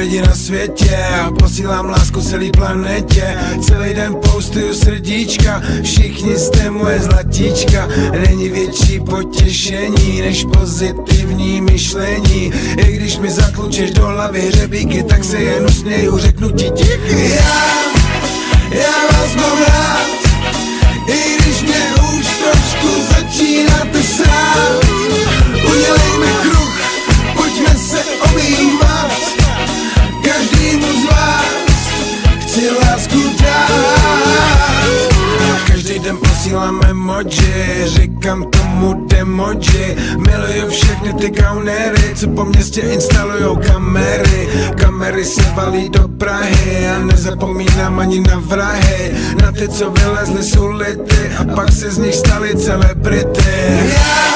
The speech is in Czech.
lidi na světě a posílám lásku celý planetě. Celý den postuju srdíčka, všichni jste moje zlatíčka. Není větší potěšení než pozitivní myšlení. I když mi zatlučeš do hlavy hřebíky, tak se jen usměju, řeknu ti díky. Já vás mám rád, i když mě už trošku začínáte srát. Udělejme kruh, pojďme se objímat, každému z vás chci lásku dát. Každý den posílám emoji, říkám tomu demoji. Miluju všechny ty gaunery, co po městě instalujou kamery. Kamery se valí do Prahy a nezapomínám ani na vrahy. Na ty, co vylezli z ulity a pak se z nich stali celebrity.